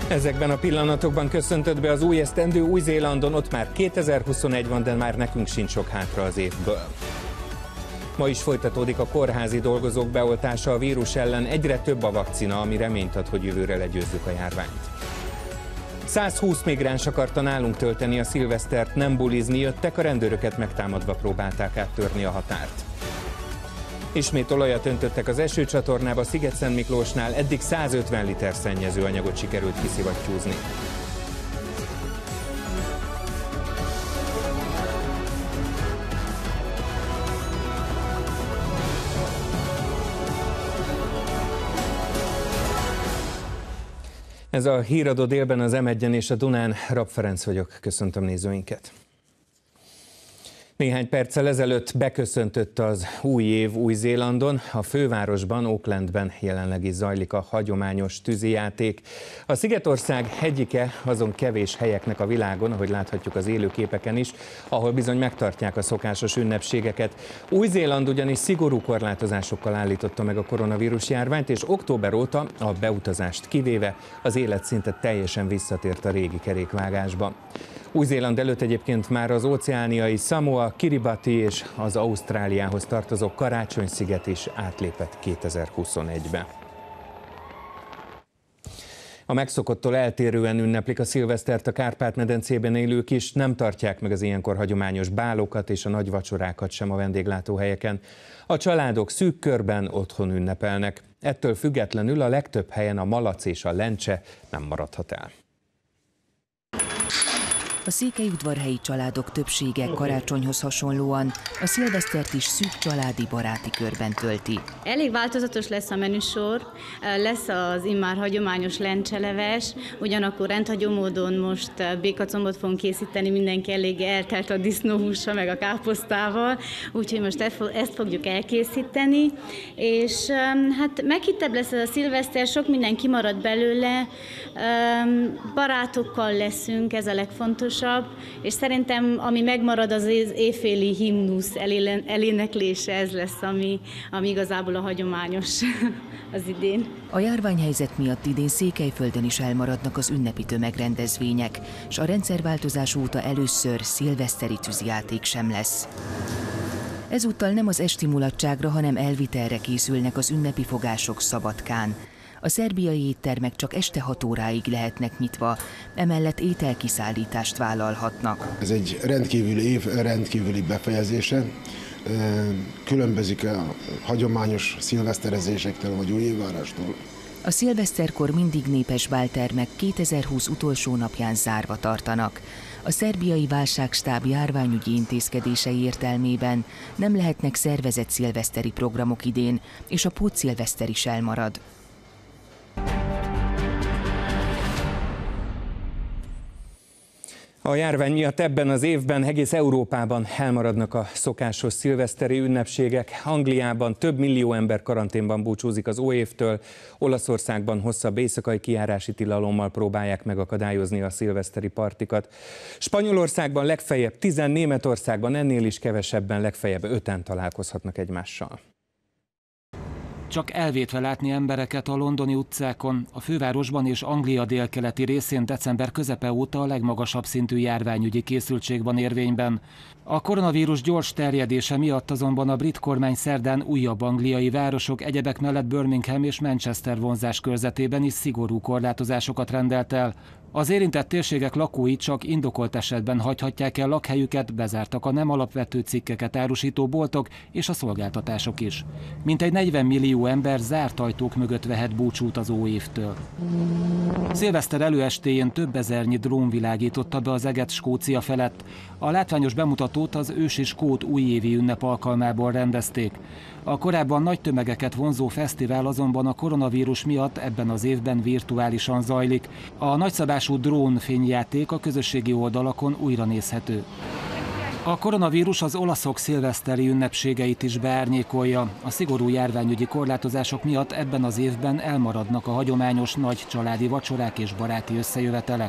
Ezekben a pillanatokban köszöntött be az új esztendő Új-Zélandon, ott már 2021 van, de már nekünk sincs sok hátra az évből. Ma is folytatódik a kórházi dolgozók beoltása a vírus ellen, egyre több a vakcina, ami reményt ad, hogy jövőre legyőzzük a járványt. 120 migráns akarta nálunk tölteni a szilvesztert, nem bulizni jöttek, a rendőröket megtámadva próbálták áttörni a határt. Ismét olajat öntöttek az esőcsatornába Sziget-Szentmiklósnál, eddig 150 liter szennyezőanyagot sikerült kiszivattyúzni. Ez a híradó délben az M1-en és a Dunán. Rabb Ferenc vagyok, köszöntöm nézőinket. Néhány perccel ezelőtt beköszöntött az új év Új-Zélandon, a fővárosban, Aucklandben jelenleg is zajlik a hagyományos tűzijáték. A Szigetország egyike azon kevés helyeknek a világon, ahogy láthatjuk az élőképeken is, ahol bizony megtartják a szokásos ünnepségeket. Új-Zéland ugyanis szigorú korlátozásokkal állította meg a koronavírus járványt, és október óta, a beutazást kivéve, az élet szinte teljesen visszatért a régi kerékvágásba. Új-Zéland előtt egyébként már az óceániai Samoa, Kiribati és az Ausztráliához tartozó Karácsony-sziget is átlépett 2021-be. A megszokottól eltérően ünneplik a szilvesztert a Kárpát-medencében élők is, nem tartják meg az ilyenkor hagyományos bálókat és a nagy vacsorákat sem a vendéglátóhelyeken. A családok szűk körben otthon ünnepelnek. Ettől függetlenül a legtöbb helyen a malac és a lencse nem maradhat el. A székelyudvarhelyi családok többsége karácsonyhoz hasonlóan a szilvesztert is szűk családi baráti körben tölti. Elég változatos lesz a menüsor, lesz az immár hagyományos lencseleves, ugyanakkor rendhagyó módon most békacombot fogunk készíteni, mindenki elég eltelt a disznóhússal meg a káposztával, úgyhogy most ezt fogjuk elkészíteni, és hát meghittebb lesz ez a szilveszter, sok minden kimarad belőle, barátokkal leszünk, ez a legfontosabb, és szerintem ami megmarad az éjféli himnusz eléneklése, ez lesz, ami igazából a hagyományos az idén. A járványhelyzet miatt idén Székelyföldön is elmaradnak az ünnepi tömegrendezvények, és a rendszerváltozás óta először szilveszteri tűzijáték sem lesz. Ezúttal nem az esti mulatságra, hanem elvitelre készülnek az ünnepi fogások Szabadkán. A szerbiai éttermek csak este 6 óráig lehetnek nyitva, emellett ételkiszállítást vállalhatnak. Ez egy rendkívüli év, rendkívüli befejezése. Különbözik a hagyományos szilveszterezésektől vagy újévvárástól. A szilveszterkor mindig népes báltermek 2020 utolsó napján zárva tartanak. A szerbiai válságstáb járványügyi intézkedései értelmében nem lehetnek szervezett szilveszteri programok idén, és a pótszilveszter is elmarad. A járvány miatt ebben az évben egész Európában elmaradnak a szokásos szilveszteri ünnepségek. Angliában több millió ember karanténban búcsúzik az óévtől, Olaszországban hosszabb éjszakai kijárási tilalommal próbálják megakadályozni a szilveszteri partikat. Spanyolországban legfeljebb 10, Németországban ennél is kevesebben, legfeljebb 5-en találkozhatnak egymással. Csak elvétve látni embereket a londoni utcákon, a fővárosban és Anglia délkeleti részén december közepe óta a legmagasabb szintű járványügyi készültség van érvényben. A koronavírus gyors terjedése miatt azonban a brit kormány szerdán újabb angliai városok, egyebek mellett Birmingham és Manchester vonzás körzetében is szigorú korlátozásokat rendelt el. Az érintett térségek lakói csak indokolt esetben hagyhatják el lakhelyüket, bezártak a nem alapvető cikkeket árusító boltok és a szolgáltatások is. Mintegy 40 millió ember zárt ajtók mögött vehet búcsút az óévtől. Szilveszter előestéjén több ezernyi drón világította be az eget Skócia felett. A látványos bemutatót az ősi skót újévi ünnep alkalmából rendezték. A korábban nagy tömegeket vonzó fesztivál azonban a koronavírus miatt ebben az évben virtuálisan zajlik. A nagyszabású drónfényjáték a közösségi oldalakon újra nézhető. A koronavírus az olaszok szilveszteri ünnepségeit is beárnyékolja. A szigorú járványügyi korlátozások miatt ebben az évben elmaradnak a hagyományos nagy családi vacsorák és baráti összejövetelek.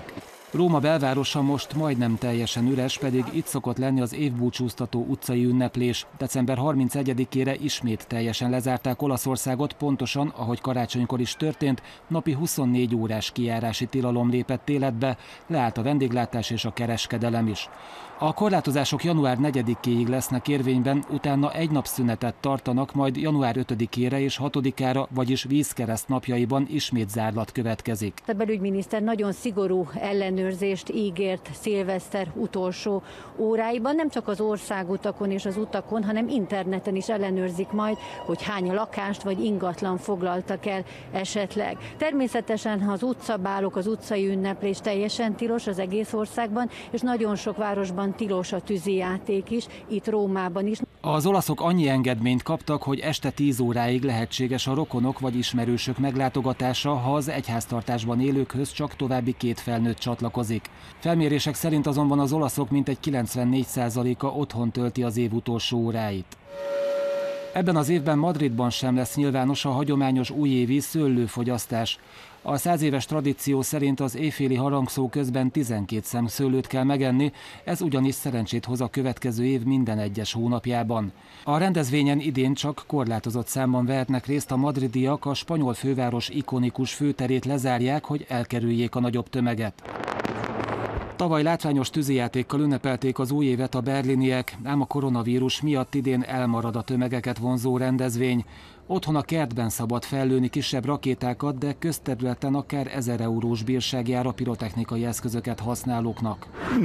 Róma belvárosa most majdnem teljesen üres, pedig itt szokott lenni az évbúcsúztató utcai ünneplés. December 31-ére ismét teljesen lezárták Olaszországot, pontosan, ahogy karácsonykor is történt, napi 24 órás kijárási tilalom lépett életbe, leállt a vendéglátás és a kereskedelem is. A korlátozások január 4-éig lesznek érvényben, utána egy nap szünetet tartanak, majd január 5-ére és 6-ára, vagyis vízkereszt napjaiban ismét zárlat következik. A belügyminiszter nagyon szigorú ellenőrzést ígért szilveszter utolsó óráiban, nem csak az országutakon és az utakon, hanem interneten is ellenőrzik majd, hogy hány lakást vagy ingatlan foglaltak el esetleg. Természetesen az utcabálok, az utcai ünneplés teljesen tilos az egész országban, és nagyon sok városban tilos a tűzijáték is, itt Rómában is. Az olaszok annyi engedményt kaptak, hogy este 10 óráig lehetséges a rokonok vagy ismerősök meglátogatása, ha az egyháztartásban élőkhöz csak további 2 felnőtt csatlakozik. Felmérések szerint azonban az olaszok mintegy 94%-a otthon tölti az év utolsó óráit. Ebben az évben Madridban sem lesz nyilvános a hagyományos újévi szőlőfogyasztás. A 100 éves tradíció szerint az éjféli harangszó közben 12 szem szőlőt kell megenni, ez ugyanis szerencsét hoz a következő év minden egyes hónapjában. A rendezvényen idén csak korlátozott számban vehetnek részt a madridiak, a spanyol főváros ikonikus főterét lezárják, hogy elkerüljék a nagyobb tömeget. Tavaly látványos tűzijátékkal ünnepelték az új évet a berliniek, ám a koronavírus miatt idén elmarad a tömegeket vonzó rendezvény. Otthon a kertben szabad fellőni kisebb rakétákat, de közterületen akár 1000 eurós bírság jár a pirotechnikai eszközöket használóknak.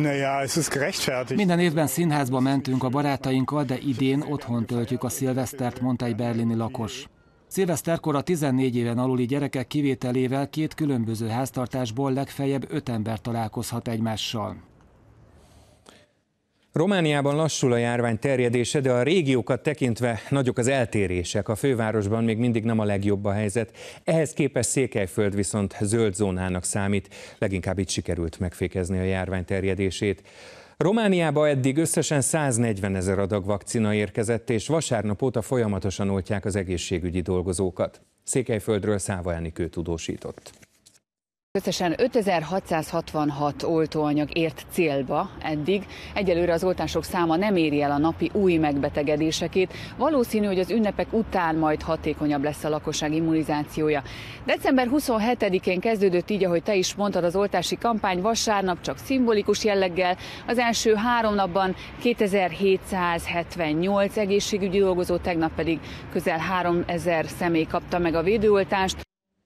Minden évben színházba mentünk a barátainkkal, de idén otthon töltjük a szilvesztert, mondta egy berlini lakos. Szilveszterkor a 14 éven aluli gyerekek kivételével 2 különböző háztartásból legfeljebb 5 ember találkozhat egymással. Romániában lassul a járvány terjedése, de a régiókat tekintve nagyok az eltérések. A fővárosban még mindig nem a legjobb a helyzet. Ehhez képest Székelyföld viszont zöld zónának számít. Leginkább itt sikerült megfékezni a járvány terjedését. Romániába eddig összesen 140 000 adag vakcina érkezett, és vasárnap óta folyamatosan oltják az egészségügyi dolgozókat. Székelyföldről Száva Enikő tudósított. Összesen 5666 oltóanyag ért célba eddig. Egyelőre az oltások száma nem éri el a napi új megbetegedésekét. Valószínű, hogy az ünnepek után majd hatékonyabb lesz a lakosság immunizációja. December 27-én kezdődött így, ahogy te is mondtad, az oltási kampány, vasárnap csak szimbolikus jelleggel. Az első 3 napban 2778 egészségügyi dolgozó, tegnap pedig közel 3000 személy kapta meg a védőoltást.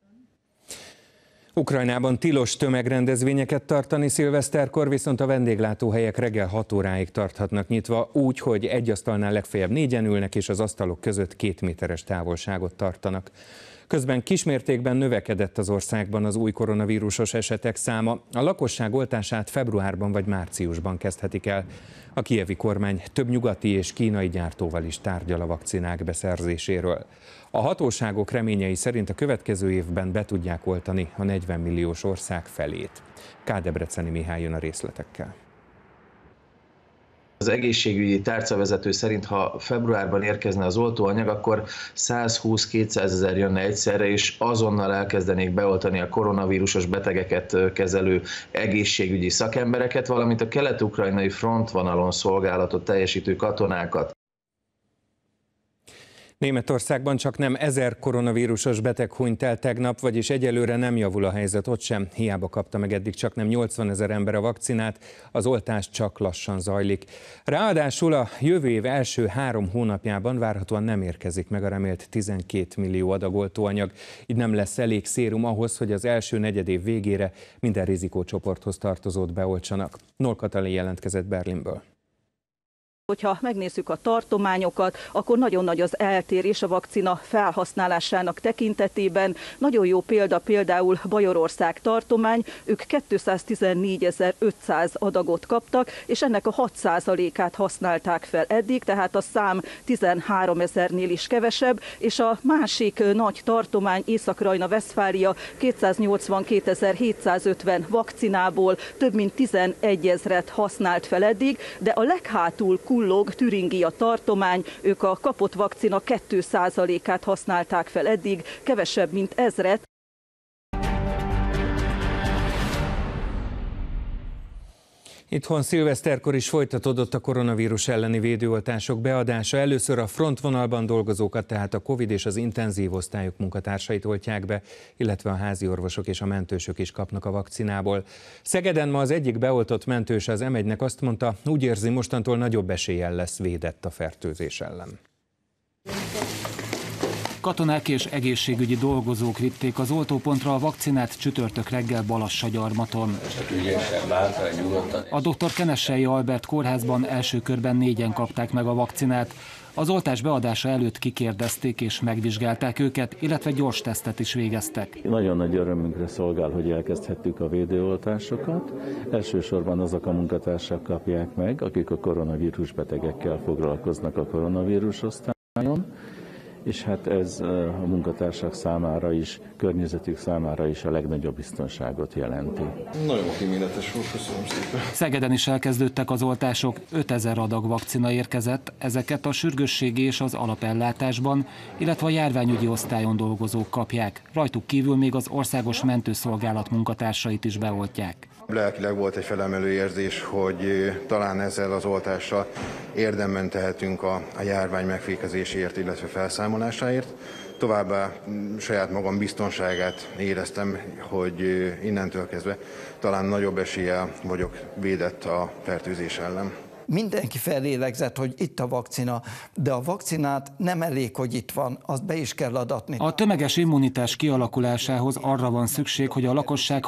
Ukrajnában tilos tömegrendezvényeket tartani szilveszterkor, viszont a vendéglátóhelyek reggel 6 óráig tarthatnak nyitva, úgy, hogy egy asztalnál legfeljebb 4-en ülnek, és az asztalok között 2 méteres távolságot tartanak. Közben kismértékben növekedett az országban az új koronavírusos esetek száma. A lakosság oltását februárban vagy márciusban kezdhetik el. A kijevi kormány több nyugati és kínai gyártóval is tárgyal a vakcinák beszerzéséről. A hatóságok reményei szerint a következő évben be tudják oltani a 40 milliós ország felét. Kádebreceni Mihály jön a részletekkel. Az egészségügyi tárcavezető szerint, ha februárban érkezne az oltóanyag, akkor 120-200 ezer jönne egyszerre, és azonnal elkezdenék beoltani a koronavírusos betegeket kezelő egészségügyi szakembereket, valamint a kelet-ukrajnai frontvonalon szolgálatot teljesítő katonákat. Németországban csak nem 1000 koronavírusos beteg hunyt el tegnap, vagyis egyelőre nem javul a helyzet ott sem. Hiába kapta meg eddig csak nem 80 000 ember a vakcinát, az oltás csak lassan zajlik. Ráadásul a jövő év első 3 hónapjában várhatóan nem érkezik meg a remélt 12 millió adag oltóanyag. Így nem lesz elég szérum ahhoz, hogy az első negyedév végére minden rizikócsoporthoz tartozót beoltsanak. Noll Katalin jelentkezett Berlinből. Hogyha megnézzük a tartományokat, akkor nagyon nagy az eltérés a vakcina felhasználásának tekintetében. Nagyon jó példa például Bajorország tartomány, ők 214.500 adagot kaptak, és ennek a 6%-át használták fel eddig, tehát a szám 13 000-nél is kevesebb, és a másik nagy tartomány, Észak-Rajna-Vesztfália 282.750 vakcinából több mint 11 000-et használt fel eddig, de a leghátul kullog Türingia tartomány, ők a kapott vakcina 2%-át használták fel eddig, kevesebb mint 1000-et. Itthon szilveszterkor is folytatódott a koronavírus elleni védőoltások beadása. Először a frontvonalban dolgozókat, tehát a Covid és az intenzív osztályok munkatársait oltják be, illetve a házi orvosok és a mentősök is kapnak a vakcinából. Szegeden ma az egyik beoltott mentős az M1-nek azt mondta, úgy érzi, mostantól nagyobb eséllyel lesz védett a fertőzés ellen. Katonák és egészségügyi dolgozók vitték az oltópontra a vakcinát csütörtök reggel Balassagyarmaton. A dr. Kenessei Albert kórházban első körben 4-en kapták meg a vakcinát. Az oltás beadása előtt kikérdezték és megvizsgálták őket, illetve gyors tesztet is végeztek. Nagyon nagy örömünkre szolgál, hogy elkezdhettük a védőoltásokat. Elsősorban azok a munkatársak kapják meg, akik a koronavírus betegekkel foglalkoznak a koronavírus osztályon. És hát ez a munkatársak számára is, környezetük számára is a legnagyobb biztonságot jelenti. Nagyon kíméletes volt, köszönöm szépen. Szegeden is elkezdődtek az oltások, 5000 adag vakcina érkezett, ezeket a sürgősségi és az alapellátásban, illetve a járványügyi osztályon dolgozók kapják. Rajtuk kívül még az Országos Mentőszolgálat munkatársait is beoltják. Lelkileg volt egy felemelő érzés, hogy talán ezzel az oltással érdemben tehetünk a járvány megfékezéséért, illetve felszámolásáért. Továbbá saját magam biztonságát éreztem, hogy innentől kezdve talán nagyobb eséllyel vagyok védett a fertőzés ellen. Mindenki felélegzett, hogy itt a vakcina, de a vakcinát nem elég, hogy itt van, azt be is kell adatni. A tömeges immunitás kialakulásához arra van szükség, hogy a lakosság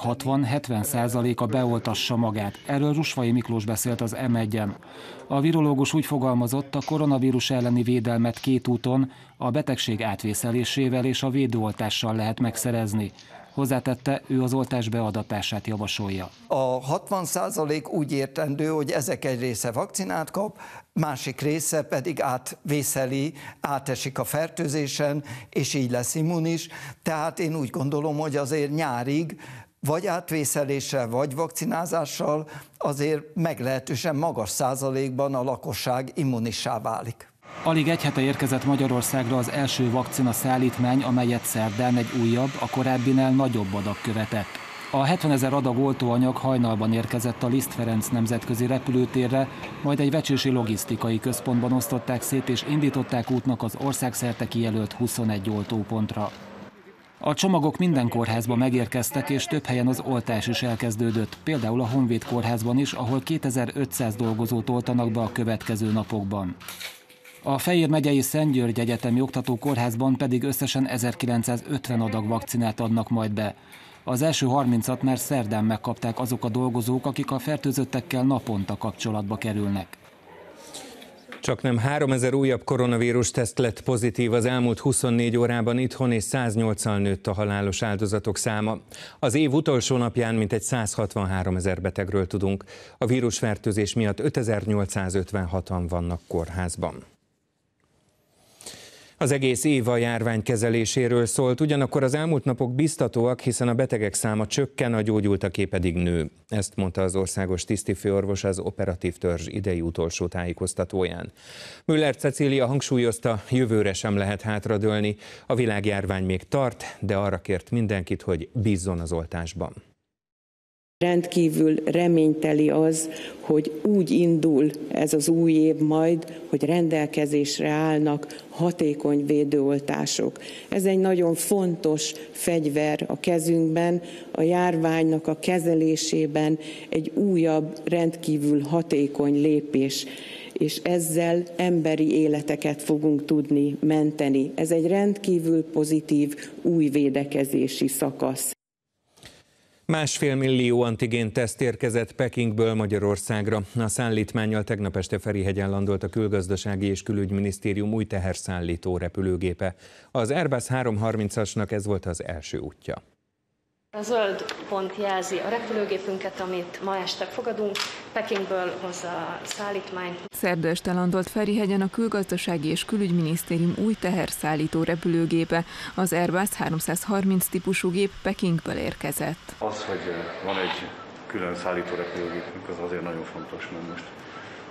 60-70%-a beoltassa magát. Erről Rusvai Miklós beszélt az M1-en. A virológus úgy fogalmazott, a koronavírus elleni védelmet két úton, a betegség átvészelésével és a védőoltással lehet megszerezni. Hozzátette, ő az oltás beadatását javasolja. A 60% úgy értendő, hogy ezek egy része vakcinát kap, másik része pedig átvészeli, átesik a fertőzésen, és így lesz immunis. Tehát én úgy gondolom, hogy azért nyárig vagy átvészeléssel, vagy vakcinázással azért meglehetősen magas százalékban a lakosság immunissá válik. Alig egy hete érkezett Magyarországra az első vakcina szállítmány, amelyet szerdán egy újabb, a korábbinál nagyobb adag követett. A 70 000 adag oltóanyag hajnalban érkezett a Liszt Ferenc nemzetközi repülőtérre, majd egy vecsősi logisztikai központban osztották szét és indították útnak az országszerte kijelölt 21 oltópontra. A csomagok minden kórházba megérkeztek, és több helyen az oltás is elkezdődött, például a Honvéd kórházban is, ahol 2500 dolgozót oltanak be a következő napokban. A Fejér megyei Szent György Egyetemi Oktatókórházban pedig összesen 1950 adag vakcinát adnak majd be. Az első 30-at már szerdán megkapták azok a dolgozók, akik a fertőzöttekkel naponta kapcsolatba kerülnek. Csaknem 3000 újabb koronavírus teszt lett pozitív az elmúlt 24 órában itthon, és 108-al nőtt a halálos áldozatok száma. Az év utolsó napján mintegy 163 000 betegről tudunk. A vírusfertőzés miatt 5856-an vannak kórházban. Az egész év a járvány kezeléséről szólt, ugyanakkor az elmúlt napok biztatóak, hiszen a betegek száma csökken, a gyógyultaké pedig nő. Ezt mondta az országos tisztifőorvos az operatív törzs idei utolsó tájékoztatóján. Müller Cecília hangsúlyozta, jövőre sem lehet hátradőlni. A világjárvány még tart, de arra kért mindenkit, hogy bízzon az oltásban. Rendkívül reményteli az, hogy úgy indul ez az új év majd, hogy rendelkezésre állnak hatékony védőoltások. Ez egy nagyon fontos fegyver a kezünkben, a járványnak a kezelésében egy újabb, rendkívül hatékony lépés, és ezzel emberi életeket fogunk tudni menteni. Ez egy rendkívül pozitív új védekezési szakasz. 1,5 millió antigén-teszt érkezett Pekingből Magyarországra. A szállítmánnyal tegnap este Ferihegyen landolt a Külgazdasági és Külügyminisztérium új teherszállító repülőgépe. Az Airbus 330-asnak ez volt az első útja. A zöld pont jelzi a repülőgépünket, amit ma este fogadunk. Pekingből hozza a szállítmányt. Szerda este landolt Ferihegyen a Külgazdasági és Külügyminisztérium új teherszállító repülőgépe. Az Airbus 330 típusú gép Pekingből érkezett. Az, hogy van egy külön szállító repülőgépünk, az azért nagyon fontos, mert most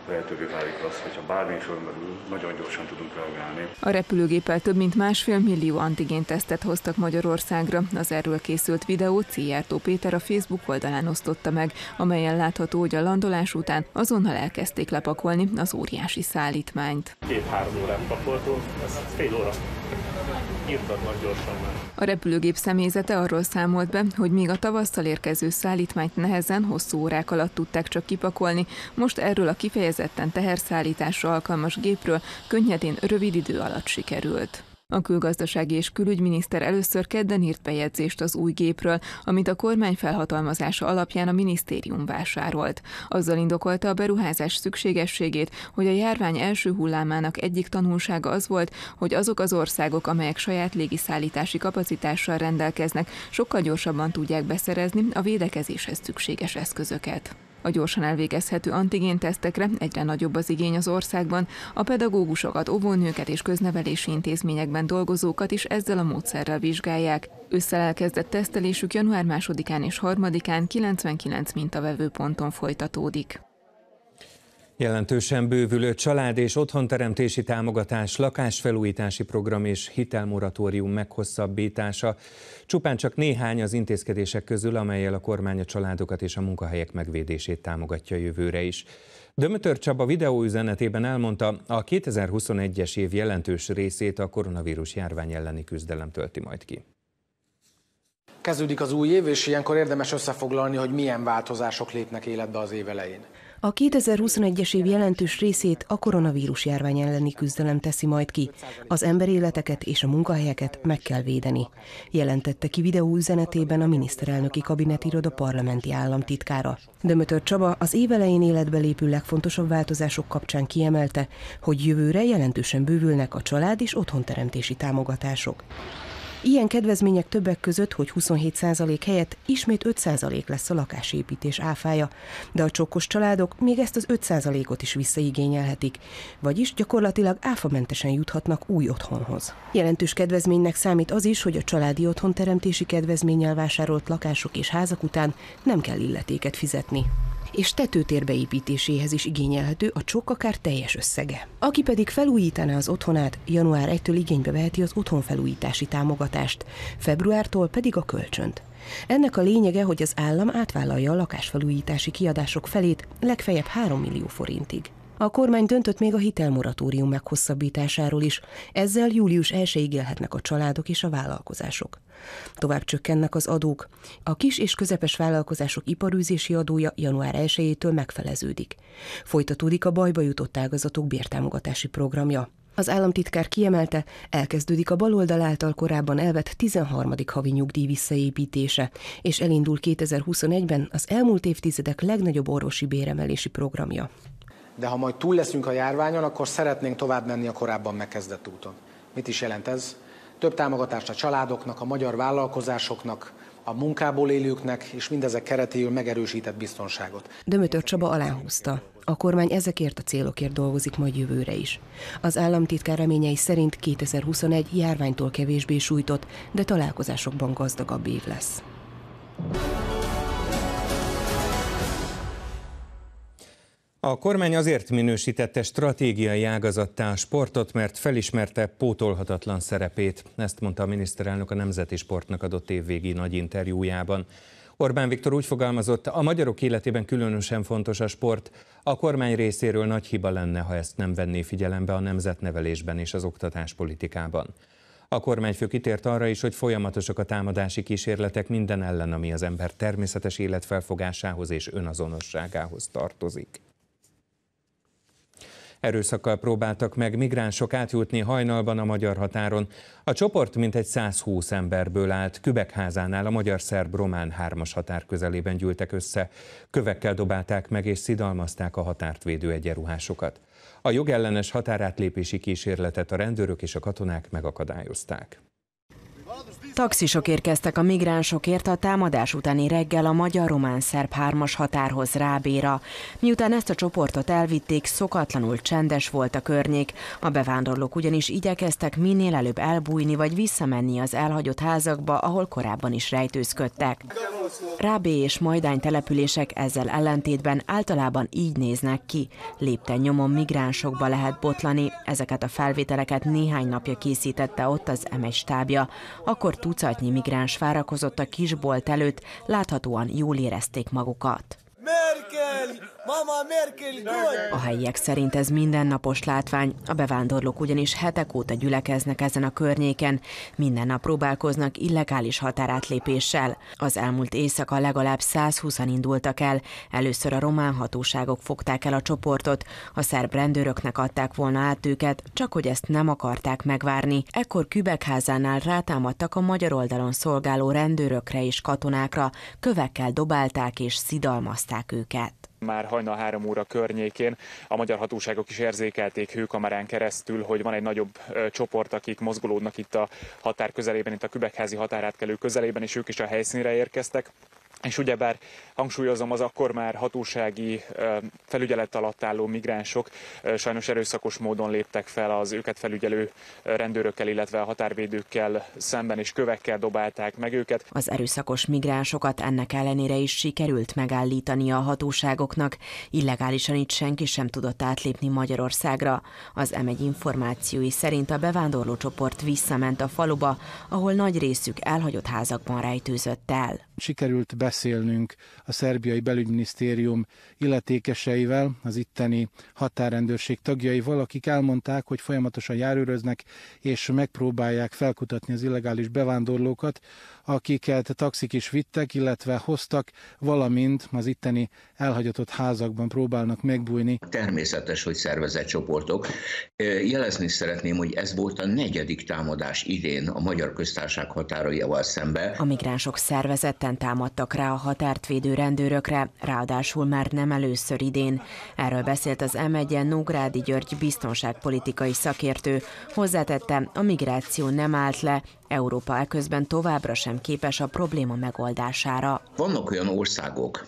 lehetővé válik az, hogyha bármi fölmerül, nagyon gyorsan tudunk reagálni. A repülőgéppel több mint 1,5 millió antigéntesztet hoztak Magyarországra. Az erről készült videót Szijjártó Péter a Facebook oldalán osztotta meg, amelyen látható, hogy a landolás után azonnal elkezdték lepakolni az óriási szállítmányt. 2-3 órát pakoltunk, ez fél óra. Írtatnak gyorsan már. A repülőgép személyzete arról számolt be, hogy még a tavasszal érkező szállítmányt nehezen, hosszú órák alatt tudták csak kipakolni, most erről a kifejezetten teherszállításra alkalmas gépről könnyedén rövid idő alatt sikerült. A külgazdasági és külügyminiszter először kedden írt bejegyzést az új gépről, amit a kormány felhatalmazása alapján a minisztérium vásárolt. Azzal indokolta a beruházás szükségességét, hogy a járvány első hullámának egyik tanulsága az volt, hogy azok az országok, amelyek saját légiszállítási kapacitással rendelkeznek, sokkal gyorsabban tudják beszerezni a védekezéshez szükséges eszközöket. A gyorsan elvégezhető antigéntesztekre egyre nagyobb az igény az országban, a pedagógusokat, óvónőket és köznevelési intézményekben dolgozókat is ezzel a módszerrel vizsgálják. Ősszel elkezdett tesztelésük január 2-án és 3-án 99 mintavevőponton folytatódik. Jelentősen bővülő család- és otthonteremtési támogatás, lakásfelújítási program és hitelmoratórium meghosszabbítása csupán csak néhány az intézkedések közül, amellyel a kormány a családokat és a munkahelyek megvédését támogatja jövőre is. Dömötör Csaba videóüzenetében elmondta, a 2021-es év jelentős részét a koronavírus járvány elleni küzdelem tölti majd ki. Kezdődik az új év, és ilyenkor érdemes összefoglalni, hogy milyen változások lépnek életbe az év elején. A 2021-es év jelentős részét a koronavírus járvány elleni küzdelem teszi majd ki. Az emberéleteket és a munkahelyeket meg kell védeni, jelentette ki videóüzenetében a miniszterelnöki kabinetiroda parlamenti államtitkára. Dömötör Csaba az év elején életbe lépő legfontosabb változások kapcsán kiemelte, hogy jövőre jelentősen bővülnek a család- és otthonteremtési támogatások. Ilyen kedvezmények többek között, hogy 27% helyett ismét 5% lesz a lakásépítés áfája, de a csokkos családok még ezt az 5%-ot is visszaigényelhetik, vagyis gyakorlatilag áfamentesen juthatnak új otthonhoz. Jelentős kedvezménynek számít az is, hogy a családi otthonteremtési kedvezménnyel vásárolt lakások és házak után nem kell illetéket fizetni, és tetőtér beépítéséhez is igényelhető a csokk akár teljes összege. Aki pedig felújítaná az otthonát, január 1-től igénybe veheti az otthonfelújítási támogatást, februártól pedig a kölcsönt. Ennek a lényege, hogy az állam átvállalja a lakásfelújítási kiadások felét legfeljebb 3 millió forintig. A kormány döntött még a hitelmoratórium meghosszabbításáról is, ezzel július 1-ig élhetnek a családok és a vállalkozások. Tovább csökkennek az adók. A kis és közepes vállalkozások iparűzési adója január 1-től megfeleződik. Folytatódik a bajba jutott ágazatok bértámogatási programja. Az államtitkár kiemelte, elkezdődik a baloldal által korábban elvett 13. havi nyugdíj visszaépítése, és elindul 2021-ben az elmúlt évtizedek legnagyobb orvosi béremelési programja. De ha majd túl leszünk a járványon, akkor szeretnénk tovább menni a korábban megkezdett úton. Mit is jelent ez? Több támogatást a családoknak, a magyar vállalkozásoknak, a munkából élőknek, és mindezek keretéül megerősített biztonságot. Dömötör Csaba aláhúzta, a kormány ezekért a célokért dolgozik majd jövőre is. Az államtitkár reményei szerint 2021 járványtól kevésbé sújtott, de találkozásokban gazdagabb év lesz. A kormány azért minősítette stratégiai ágazattá a sportot, mert felismerte pótolhatatlan szerepét. Ezt mondta a miniszterelnök a Nemzeti Sportnak adott évvégi nagy interjújában. Orbán Viktor úgy fogalmazott, a magyarok életében különösen fontos a sport. A kormány részéről nagy hiba lenne, ha ezt nem venné figyelembe a nemzetnevelésben és az oktatáspolitikában. A kormányfő kitért arra is, hogy folyamatosak a támadási kísérletek minden ellen, ami az ember természetes életfelfogásához és önazonosságához tartozik. Erőszakkal próbáltak meg migránsok átjutni hajnalban a magyar határon. A csoport mintegy 120 emberből állt, Kübekházánál a magyar-szerb-román 3-as határ közelében gyűltek össze. Kövekkel dobálták meg és szidalmazták a határt védő egyenruhásokat. A jogellenes határátlépési kísérletet a rendőrök és a katonák megakadályozták. Taxisok érkeztek a migránsokért a támadás utáni reggel a magyar-román-szerb 3-as határhoz, Rábéra. Miután ezt a csoportot elvitték, szokatlanul csendes volt a környék. A bevándorlók ugyanis igyekeztek minél előbb elbújni vagy visszamenni az elhagyott házakba, ahol korábban is rejtőzködtek. Rábé és Majdány települések ezzel ellentétben általában így néznek ki. Lépten nyomon migránsokba lehet botlani. Ezeket a felvételeket néhány napja készítette ott az M1 stábja. Akkor tucatnyi migráns várakozott a kisbolt előtt, láthatóan jól érezték magukat. Merkel! Mama, Merkel, a helyiek szerint ez mindennapos látvány, a bevándorlók ugyanis hetek óta gyülekeznek ezen a környéken, minden nap próbálkoznak illegális határátlépéssel. Az elmúlt éjszaka legalább 120-an indultak el, először a román hatóságok fogták el a csoportot, a szerb rendőröknek adták volna át őket, csak hogy ezt nem akarták megvárni. Ekkor Kübekházánál rátámadtak a magyar oldalon rendőrökre és katonákra, kövekkel dobálták és szidalmazták őket. Már hajnal 3 óra környékén a magyar hatóságok is érzékelték hőkamerán keresztül, hogy van egy nagyobb csoport, akik mozgolódnak itt a határ közelében, itt a Kübekházi határátkelő közelében, és ők is a helyszínre érkeztek. És ugyebár hangsúlyozom, az akkor már hatósági felügyelet alatt álló migránsok sajnos erőszakos módon léptek fel az őket felügyelő rendőrökkel, illetve a határvédőkkel szemben, és kövekkel dobálták meg őket. Az erőszakos migránsokat ennek ellenére is sikerült megállítani a hatóságoknak. Illegálisan itt senki sem tudott átlépni Magyarországra. Az M1 információi szerint a bevándorló csoport visszament a faluba, ahol nagy részük elhagyott házakban rejtőzött el. Sikerült beszélnünk a szerbiai belügyminisztérium illetékeseivel, az itteni határrendőrség tagjaival, akik elmondták, hogy folyamatosan járőröznek és megpróbálják felkutatni az illegális bevándorlókat, akiket taxik is vittek, illetve hoztak, valamint az itteni elhagyatott házakban próbálnak megbújni. Természetes, hogy szervezett csoportok. Jelezni szeretném, hogy ez volt a 4. támadás idén a Magyar Köztársaság határaival szembe. A migránsok szervezetten támadtak rá a határt védő rendőrökre, ráadásul már nem először idén. Erről beszélt az M1-en Nógrádi György biztonságpolitikai szakértő. Hozzátette, a migráció nem állt le, Európa eközben továbbra sem képes a probléma megoldására. Vannak olyan országok,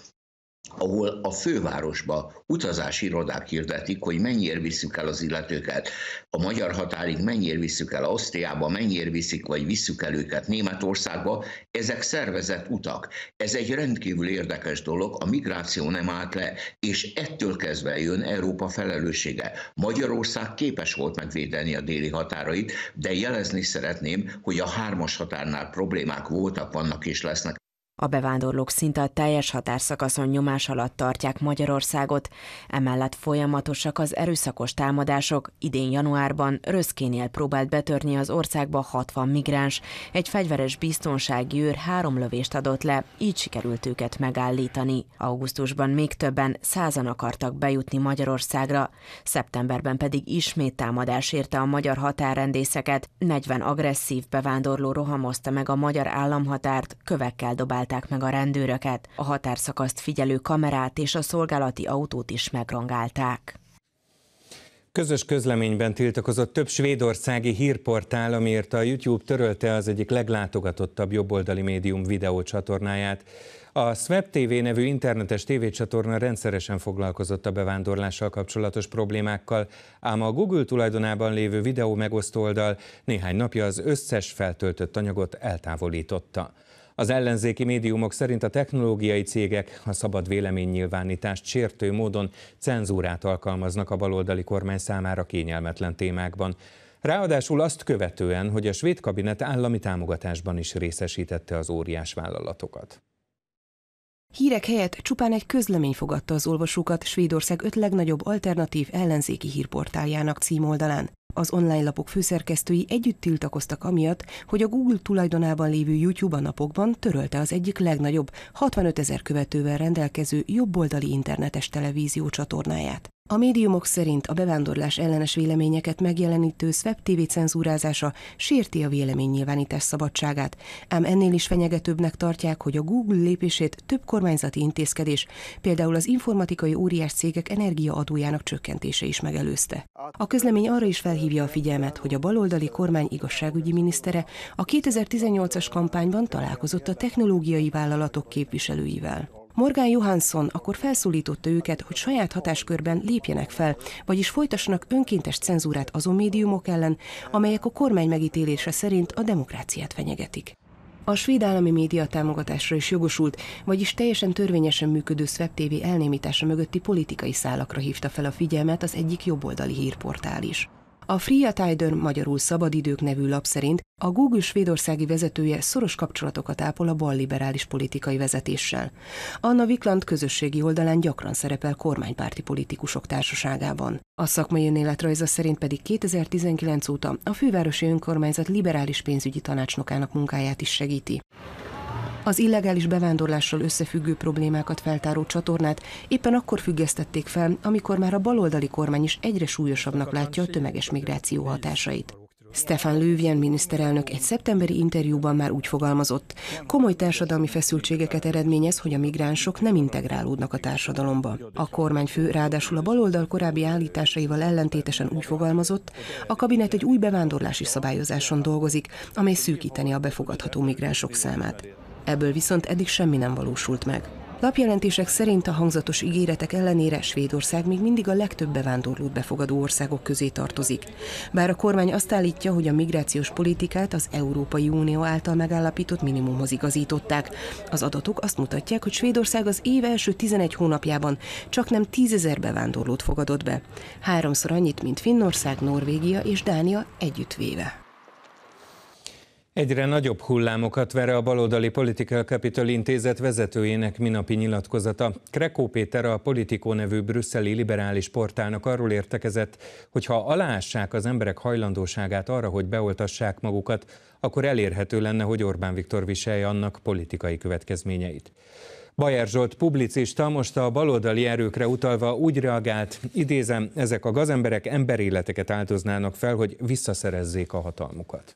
ahol a fővárosba utazási irodák hirdetik, hogy mennyire visszük el az illetőket a magyar határig, mennyire visszük el Ausztriába, mennyire viszik, vagy visszük el őket Németországba. Ezek szervezett utak. Ez egy rendkívül érdekes dolog, a migráció nem állt le, és ettől kezdve jön Európa felelőssége. Magyarország képes volt megvédeni a déli határait, de jelezni szeretném, hogy a 3-as határnál problémák voltak, vannak és lesznek. A bevándorlók szinte a teljes határszakaszon nyomás alatt tartják Magyarországot, emellett folyamatosak az erőszakos támadások. Idén januárban Röszkénél próbált betörni az országba 60 migráns, egy fegyveres biztonsági őr 3 lövést adott le, így sikerült őket megállítani. Augusztusban még többen, 100-an akartak bejutni Magyarországra, szeptemberben pedig ismét támadás érte a magyar határrendészeket, 40 agresszív bevándorló rohamozta meg a magyar államhatárt, kövekkel dobálták meg a rendőröket, a határszakaszt figyelő kamerát és a szolgálati autót is megrongálták. Közös közleményben tiltakozott több svédországi hírportál, amiért a YouTube törölte az egyik leglátogatottabb jobboldali médium videócsatornáját. A Sweb TV nevű internetes tévécsatorna rendszeresen foglalkozott a bevándorlással kapcsolatos problémákkal, ám a Google tulajdonában lévő videó megosztó oldal néhány napja az összes feltöltött anyagot eltávolította. Az ellenzéki médiumok szerint a technológiai cégek a szabad véleménynyilvánítást sértő módon cenzúrát alkalmaznak a baloldali kormány számára kényelmetlen témákban. Ráadásul azt követően, hogy a svéd kabinet állami támogatásban is részesítette az óriás vállalatokat. Hírek helyett csupán egy közlemény fogadta az olvasókat Svédország 5 legnagyobb alternatív ellenzéki hírportáljának címoldalán. Az online lapok főszerkesztői együtt tiltakoztak amiatt, hogy a Google tulajdonában lévő YouTube a napokban törölte az egyik legnagyobb, 65 000 követővel rendelkező jobboldali internetes televízió csatornáját. A médiumok szerint a bevándorlás ellenes véleményeket megjelenítő Sweb TV cenzúrázása sérti a véleménynyilvánítás szabadságát, ám ennél is fenyegetőbbnek tartják, hogy a Google lépését több kormányzati intézkedés, például az informatikai óriás cégek energiaadójának csökkentése is megelőzte. A közlemény arra is felhívja a figyelmet, hogy a baloldali kormány igazságügyi minisztere a 2018-as kampányban találkozott a technológiai vállalatok képviselőivel. Morgan Johansson akkor felszólította őket, hogy saját hatáskörben lépjenek fel, vagyis folytassanak önkéntes cenzúrát azon médiumok ellen, amelyek a kormány megítélése szerint a demokráciát fenyegetik. A svéd állami média támogatásra is jogosult, vagyis teljesen törvényesen működő Sweb TV elnémítása mögötti politikai szálakra hívta fel a figyelmet az egyik jobboldali hírportál is. A Fria Tider, magyarul Szabadidők nevű lap szerint a Google svédországi vezetője szoros kapcsolatokat ápol a balliberális politikai vezetéssel. Anna Wikland közösségi oldalán gyakran szerepel kormánypárti politikusok társaságában. A szakmai önéletrajza szerint pedig 2019 óta a fővárosi önkormányzat liberális pénzügyi tanácsnokának munkáját is segíti. Az illegális bevándorlással összefüggő problémákat feltáró csatornát éppen akkor függesztették fel, amikor már a baloldali kormány is egyre súlyosabbnak látja a tömeges migráció hatásait. Stefan Löfven miniszterelnök egy szeptemberi interjúban már úgy fogalmazott, komoly társadalmi feszültségeket eredményez, hogy a migránsok nem integrálódnak a társadalomba. A kormányfő ráadásul a baloldal korábbi állításaival ellentétesen úgy fogalmazott, a kabinet egy új bevándorlási szabályozáson dolgozik, amely szűkíteni a befogadható migránsok számát. Ebből viszont eddig semmi nem valósult meg. Lapjelentések szerint a hangzatos ígéretek ellenére Svédország még mindig a legtöbb bevándorlót befogadó országok közé tartozik. Bár a kormány azt állítja, hogy a migrációs politikát az Európai Unió által megállapított minimumhoz igazították. Az adatok azt mutatják, hogy Svédország az év első 11 hónapjában csaknem 10 000 bevándorlót fogadott be. 3-szor annyit, mint Finnország, Norvégia és Dánia együttvéve. Egyre nagyobb hullámokat ver a baloldali Political Capital intézet vezetőjének minapi nyilatkozata. Krekó Péter, a Politico nevű brüsszeli liberális portálnak arról értekezett, hogy ha aláássák az emberek hajlandóságát arra, hogy beoltassák magukat, akkor elérhető lenne, hogy Orbán Viktor viselje annak politikai következményeit. Bajer Zsolt publicista most a baloldali erőkre utalva úgy reagált, idézem, ezek a gazemberek emberéleteket áldoznának fel, hogy visszaszerezzék a hatalmukat.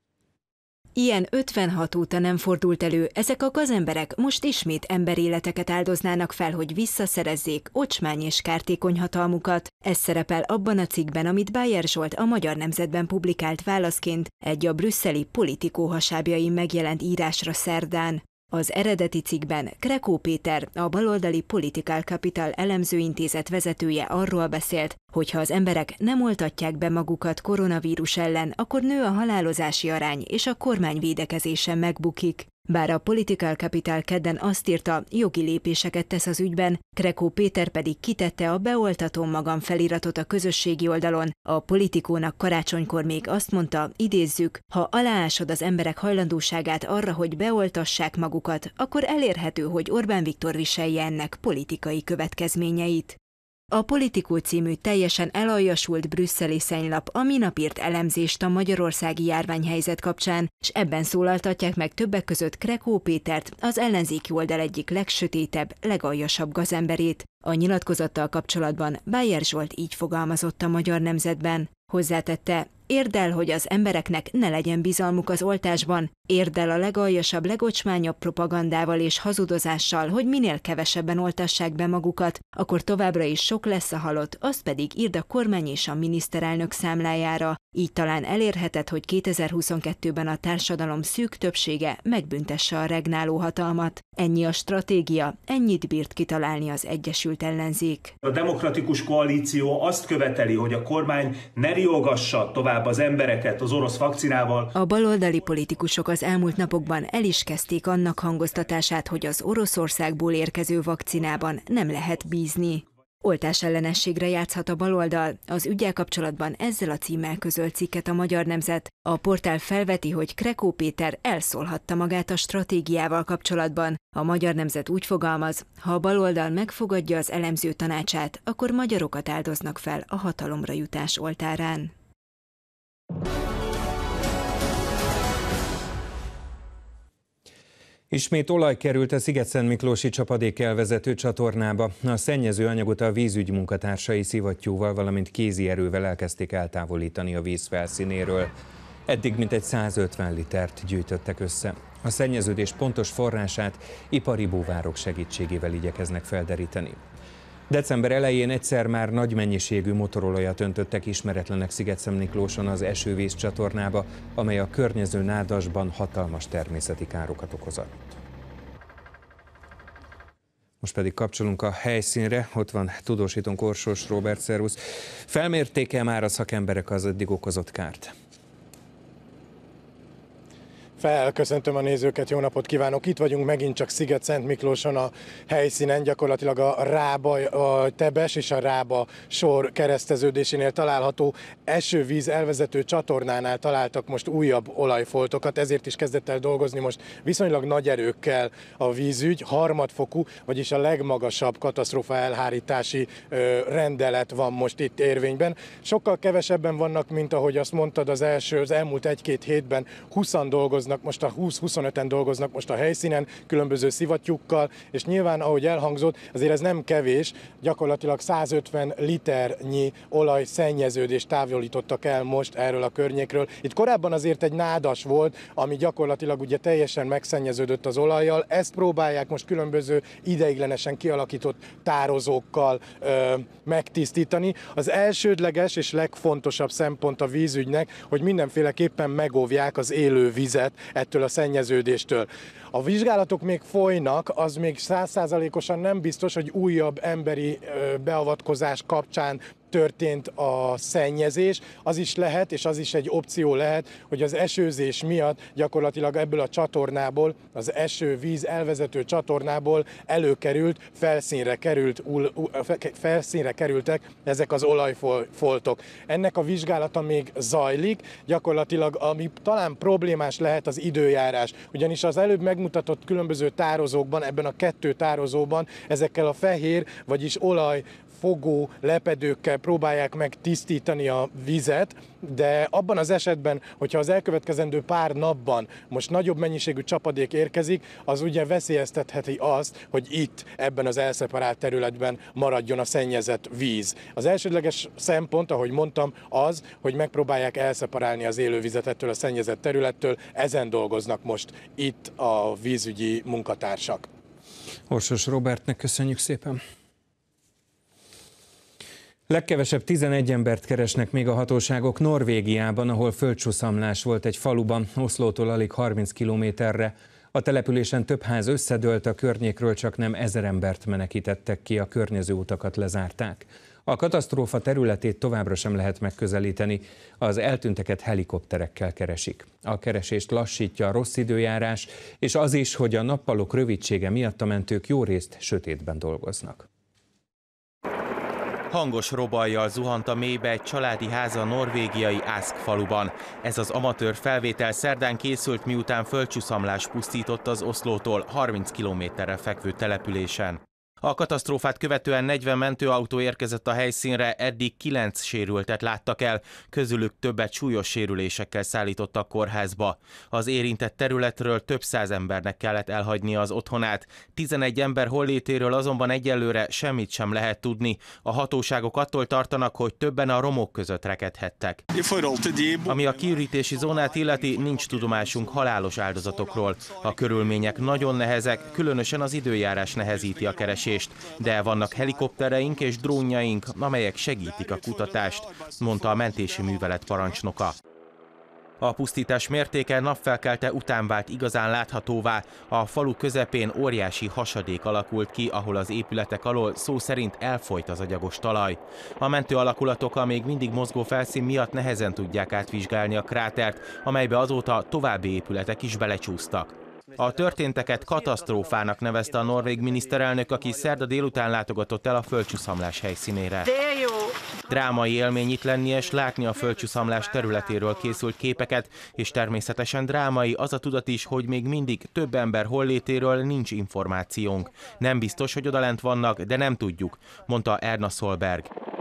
Ilyen 56 óta nem fordult elő, ezek a gazemberek most ismét emberéleteket áldoznának fel, hogy visszaszerezzék ocsmány és kártékony hatalmukat. Ez szerepel abban a cikkben, amit Bajer Zsolt a Magyar Nemzetben publikált válaszként egy a brüsszeli Politico hasábjain megjelent írásra szerdán. Az eredeti cikkben Krekó Péter, a baloldali Political Capital elemzőintézet vezetője arról beszélt, hogy ha az emberek nem oltatják be magukat koronavírus ellen, akkor nő a halálozási arány, és a kormány védekezése megbukik. Bár a Political Capital kedden azt írta, jogi lépéseket tesz az ügyben, Krekó Péter pedig kitette a beoltatom magam feliratot a közösségi oldalon. A Politikónak karácsonykor még azt mondta, idézzük, ha aláásod az emberek hajlandóságát arra, hogy beoltassák magukat, akkor elérhető, hogy Orbán Viktor viselje ennek politikai következményeit. A Politico című teljesen elaljasult brüsszeli szennylap a minap írt elemzést a magyarországi járványhelyzet kapcsán, és ebben szólaltatják meg többek között Krekó Pétert, az ellenzéki oldal egyik legsötétebb, legaljasabb gazemberét. A nyilatkozattal kapcsolatban Bajer Zsolt így fogalmazott a Magyar Nemzetben. Hozzátette, érd el, hogy az embereknek ne legyen bizalmuk az oltásban, érd el a legaljasabb, legocsmányabb propagandával és hazudozással, hogy minél kevesebben oltassák be magukat, akkor továbbra is sok lesz a halott, azt pedig írd a kormány és a miniszterelnök számlájára. Így talán elérheted, hogy 2022-ben a társadalom szűk többsége megbüntesse a regnáló hatalmat. Ennyi a stratégia, ennyit bírt kitalálni az Egyesült Ellenzék. A demokratikus koalíció azt követeli, hogy a kormány ne riogassa tovább az embereket az orosz vakcinával. A baloldali politikusok az elmúlt napokban el is kezdték annak hangoztatását, hogy az Oroszországból érkező vakcinában nem lehet bízni. Oltásellenességre játszhat a baloldal. Az üggyel kapcsolatban ezzel a címmel közölt cikket a Magyar Nemzet. A portál felveti, hogy Krekó Péter elszólhatta magát a stratégiával kapcsolatban. A Magyar Nemzet úgy fogalmaz, ha a baloldal megfogadja az elemző tanácsát, akkor magyarokat áldoznak fel a hatalomra jutás oltárán. Ismét olaj került a Szigetszentmiklósi csapadékelvezető csatornába. A szennyező anyagot a vízügy munkatársai szivattyúval, valamint kézi erővel elkezdték eltávolítani a víz felszínéről. Eddig mintegy 150 litert gyűjtöttek össze. A szennyeződés pontos forrását ipari búvárok segítségével igyekeznek felderíteni. December elején egyszer már nagy mennyiségű motorolajat öntöttek ismeretlenek Szigetszentmiklóson az esővíz csatornába, amely a környező Nádasban hatalmas természeti károkat okozott. Most pedig kapcsolunk a helyszínre, ott van tudósítónk Orsós Róbert, szervusz. Felmérték-e már a szakemberek az eddig okozott kárt? Köszöntöm a nézőket, jó napot kívánok! Itt vagyunk megint csak Szigetszentmiklóson a helyszínen, gyakorlatilag a Rába, a Tebes és a Rába sor kereszteződésénél található esővíz elvezető csatornánál találtak most újabb olajfoltokat, ezért is kezdett el dolgozni most viszonylag nagy erőkkel a vízügy. Harmadfokú, vagyis a legmagasabb katasztrófa elhárítási rendelet van most itt érvényben. Sokkal kevesebben vannak, mint ahogy azt mondtad, az elmúlt 1-2 hétben 20-an dolgoznak, most a 20-25-en dolgoznak most a helyszínen, különböző szivattyúkkal, és nyilván, ahogy elhangzott, azért ez nem kevés, gyakorlatilag 150 liternyi olajszennyeződést távolítottak el most erről a környékről. Itt korábban azért egy nádas volt, ami gyakorlatilag ugye teljesen megszennyeződött az olajjal, ezt próbálják most különböző ideiglenesen kialakított tározókkal megtisztítani. Az elsődleges és legfontosabb szempont a vízügynek, hogy mindenféleképpen megóvják az élő vizet ettől a szennyeződéstől. A vizsgálatok még folynak, az még 100%-osan nem biztos, hogy újabb emberi beavatkozás kapcsán történt a szennyezés. Az is lehet, és az is egy opció lehet, hogy az esőzés miatt gyakorlatilag ebből a csatornából, az esővíz elvezető csatornából felszínre kerültek ezek az olajfoltok. Ennek a vizsgálata még zajlik, gyakorlatilag ami talán problémás lehet az időjárás, ugyanis az előbb megmutatott különböző tározókban, ebben a 2 tározóban ezekkel a fehér, vagyis olajfogó lepedőkkel próbálják meg tisztítani a vizet, de abban az esetben, hogyha az elkövetkezendő pár napban most nagyobb mennyiségű csapadék érkezik, az ugye veszélyeztetheti azt, hogy itt, ebben az elszeparált területben maradjon a szennyezett víz. Az elsődleges szempont, ahogy mondtam, az, hogy megpróbálják elszeparálni az élővizet ettől a szennyezett területtől, ezen dolgoznak most itt a vízügyi munkatársak. Orsós Róbertnek köszönjük szépen! Legkevesebb 11 embert keresnek még a hatóságok Norvégiában, ahol földcsúszamlás volt egy faluban, Oszlótól alig 30 kilométerre. A településen több ház összedőlt, a környékről csaknem 1000 embert menekítettek ki, a környező utakat lezárták. A katasztrófa területét továbbra sem lehet megközelíteni, az eltűnteket helikopterekkel keresik. A keresést lassítja a rossz időjárás, és az is, hogy a nappalok rövidsége miatt a mentők jó részt sötétben dolgoznak. Hangos robajjal zuhant a mélybe egy családi ház a norvégiai Ask faluban. Ez az amatőr felvétel szerdán készült, miután földcsúszamlás pusztított az Oszlótól 30 kilométerre fekvő településen. A katasztrófát követően 40 mentőautó érkezett a helyszínre, eddig 9 sérültet láttak el, közülük többet súlyos sérülésekkel szállítottak kórházba. Az érintett területről több száz embernek kellett elhagynia az otthonát. 11 ember hollétéről azonban egyelőre semmit sem lehet tudni. A hatóságok attól tartanak, hogy többen a romok között rekedhettek. Ami a kiürítési zónát illeti, nincs tudomásunk halálos áldozatokról. A körülmények nagyon nehezek, különösen az időjárás nehezíti a keresést. De vannak helikoptereink és drónjaink, amelyek segítik a kutatást, mondta a mentési művelet parancsnoka. A pusztítás mértéke napfelkelte után vált igazán láthatóvá. A falu közepén óriási hasadék alakult ki, ahol az épületek alól szó szerint elfolyt az agyagos talaj. A mentőalakulatok a még mindig mozgó felszín miatt nehezen tudják átvizsgálni a krátert, amelybe azóta további épületek is belecsúsztak. A történteket katasztrófának nevezte a norvég miniszterelnök, aki szerda délután látogatott el a földcsúszamlás helyszínére. Drámai élmény itt lenni és látni a földcsúszamlás területéről készült képeket, és természetesen drámai az a tudat is, hogy még mindig több ember hollétéről nincs információnk. Nem biztos, hogy odalent vannak, de nem tudjuk, mondta Erna Solberg.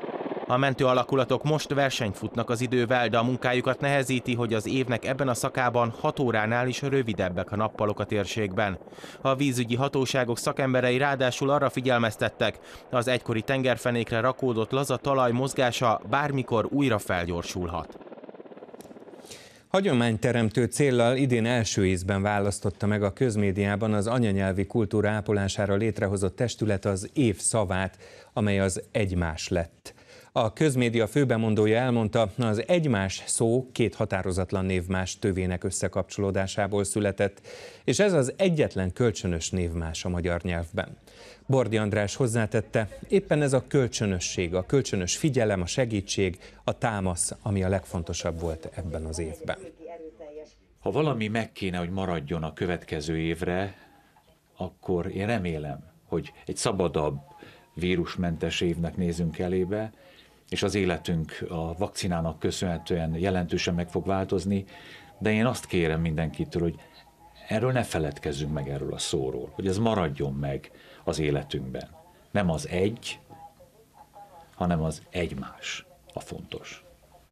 A mentő alakulatok most versenyt futnak az idővel, de a munkájukat nehezíti, hogy az évnek ebben a szakában 6 óránál is rövidebbek a nappalok a térségben. A vízügyi hatóságok szakemberei ráadásul arra figyelmeztettek, az egykori tengerfenékre rakódott laza talaj mozgása bármikor újra felgyorsulhat. Hagyományteremtő céllal idén első ízben választotta meg a közmédiában az anyanyelvi kultúra ápolására létrehozott testület az év szavát, amely az egymás lett. A közmédia főbemondója elmondta, az egymás szó 2 határozatlan névmás tövének összekapcsolódásából született, és ez az egyetlen kölcsönös névmás a magyar nyelvben. Bordi András hozzátette, éppen ez a kölcsönösség, a kölcsönös figyelem, a segítség, a támasz, ami a legfontosabb volt ebben az évben. Ha valami meg kéne, hogy maradjon a következő évre, akkor én remélem, hogy egy szabadabb, vírusmentes évnek nézünk elébe, és az életünk a vakcinának köszönhetően jelentősen meg fog változni, de én azt kérem mindenkitől, hogy erről ne feledkezzünk meg, erről a szóról, hogy ez maradjon meg az életünkben. Nem az egy, hanem az egymás a fontos.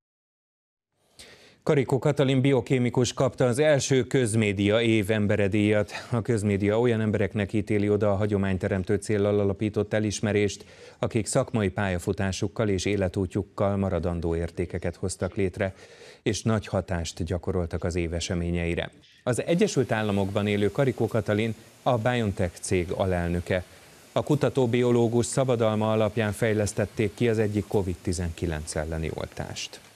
Karikó Katalin biokémikus kapta az első közmédia év emberedíjat. A közmédia olyan embereknek ítéli oda a hagyományteremtő céllal alapított elismerést, akik szakmai pályafutásukkal és életútjukkal maradandó értékeket hoztak létre, és nagy hatást gyakoroltak az év eseményeire. Az Egyesült Államokban élő Karikó Katalin a BioNTech cég alelnöke. A kutatóbiológus szabadalma alapján fejlesztették ki az egyik COVID-19 elleni oltást.